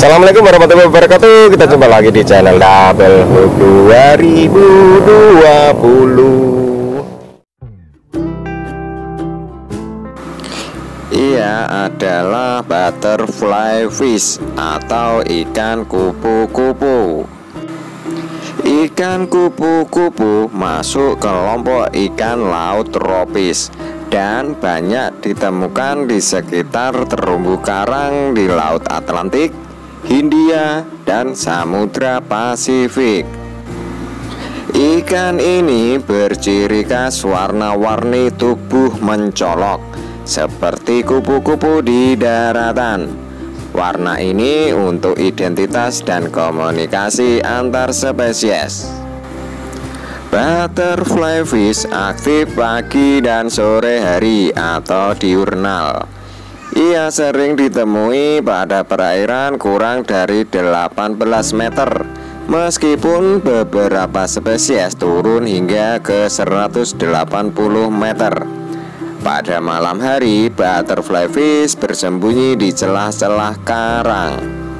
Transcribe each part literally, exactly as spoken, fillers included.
Assalamualaikum warahmatullahi wabarakatuh. Kita jumpa lagi di channel Double Hook dua ribu dua puluh. Ia adalah butterfly fish atau ikan kupu-kupu. Ikan kupu-kupu masuk kelompok ikan laut tropis dan banyak ditemukan di sekitar terumbu karang di Laut Atlantik, Hindia, dan Samudra Pasifik. Ikan ini berciri khas warna-warni tubuh mencolok seperti kupu-kupu di daratan. Warna ini untuk identitas dan komunikasi antar spesies. Butterfly fish aktif pagi dan sore hari atau diurnal. Ia sering ditemui pada perairan kurang dari delapan belas meter, meskipun beberapa spesies turun hingga ke seratus delapan puluh meter. Pada malam hari, butterfly fish bersembunyi di celah-celah karang.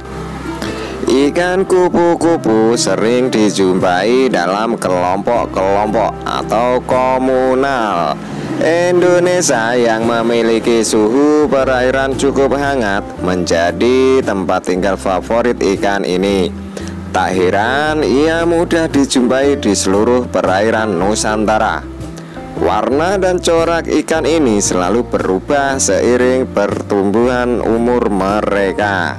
Ikan kupu-kupu sering dijumpai dalam kelompok-kelompok atau komunal. Indonesia yang memiliki suhu perairan cukup hangat menjadi tempat tinggal favorit ikan ini. Tak heran ia mudah dijumpai di seluruh perairan Nusantara. Warna dan corak ikan ini selalu berubah seiring pertumbuhan umur mereka.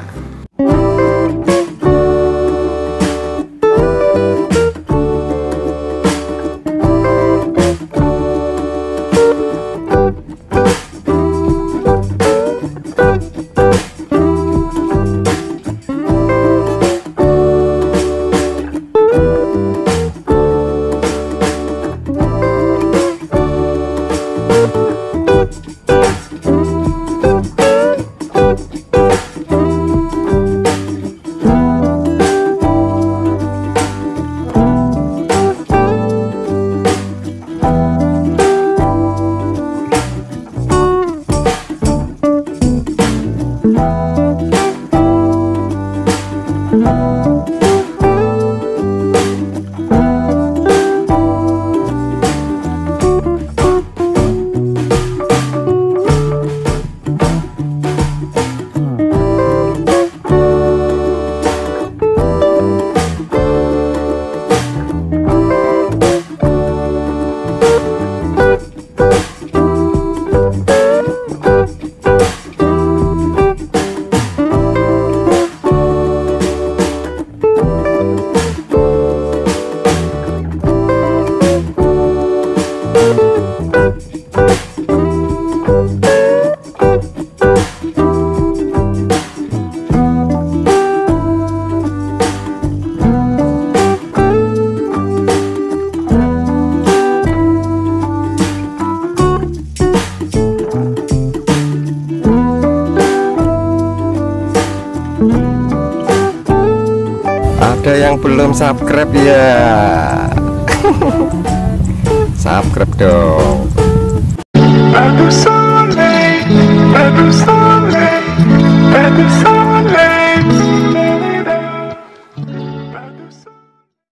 Ada yang belum subscribe ya? Subscribe dong.